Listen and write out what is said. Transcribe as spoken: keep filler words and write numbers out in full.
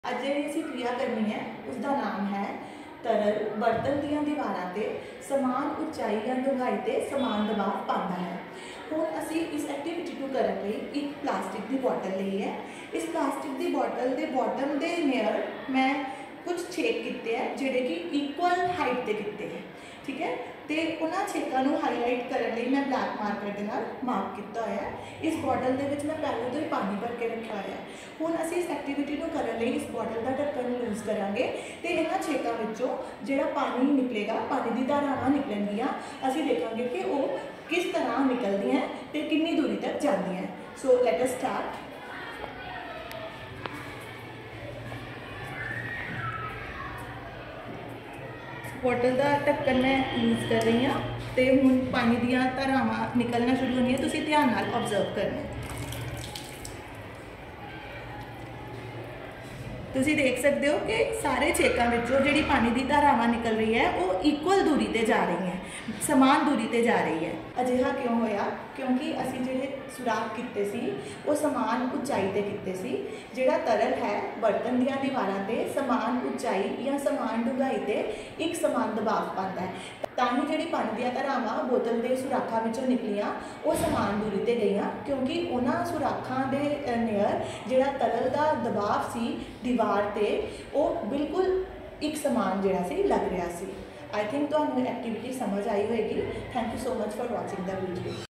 ਅੱਜ ਜਿਹੜੀ ਅਸੀਂ क्रिया करनी है उसका नाम है तरल बर्तन ਦੀਆਂ ਦੀਵਾਰਾਂ ਤੇ समान ਉਚਾਈ ਜਾਂ ਡੂੰਘਾਈ ਤੇ समान दबाव पाता है। ਹੁਣ ਅਸੀਂ ਇਸ ਐਕਟੀਵਿਟੀ ਨੂੰ ਕਰਨ ਲਈ ਇੱਕ ਪਲਾਸਟਿਕ ਦੀ ਬੋਤਲ ਲਈ ਹੈ। ਇਸ ਪਲਾਸਟਿਕ ਦੀ ਬੋਤਲ ਦੇ ਬੋਟਮ ਦੇ ਨੀਅਰ मैं कुछ छेक किए हैं जोड़े कि इक्वल हाइट से किए हैं, ठीक है। तो उन्होंने छेकों को हाईलाइट करने लिए मैं ब्लैक मार्कर के नाल मार्क किया हुआ है। इस बॉटल के मैं पहले तो ही पानी भर के रखा हुआ है। हुण असीं इस एक्टिविटी को करने लिए इस बॉटल का ढक्कन यूज़ करांगे तो इन्हां छेकों विचों जिहड़ा पानी निकलेगा, पानी की धारावां निकलणगियां, असीं देखांगे कि वो किस तरह निकलदियां ते कितनी दूरी तक जांदियां। So let us start. Bottle का ढक्कन मैं यूज़ कर रही हाँ तो हुण पानी दियां धारावां निकलना शुरू होनी है। तुसीं ध्यान नाल ऑब्जर्व करना। तुसीं देख सकते हो कि सारे छेकों विचों जिहड़ी पानी की धारावां निकल रही है वो इक्वल दूरी ते जा रही है, समान दूरी ते जा रही है। अजिहा क्यों होया? क्योंकि असीं जिहड़े सुराख कीते सी वो समान उचाई ते कीते सी। जिहड़ा तरल है बर्तन दीआं दीवारां ते समान उचाई या समान डूंघाई ते एक समान दबाव पाता है। तां ही जिहड़ी पानी दीआं धारावां बोतल दे सुराखां विचों निकलियां वो समान दूरी ते गईयां, क्योंकि उन्हां सुराखां दे नेयर जिहड़ा तरल दा दबाव सी दीवार ते वो बिल्कुल एक समान जिहड़ा सी लग रहा सी। आई थिंक तुहानूं एक्टिविटी समझ आई होएगी। Thank you so much for watching the video.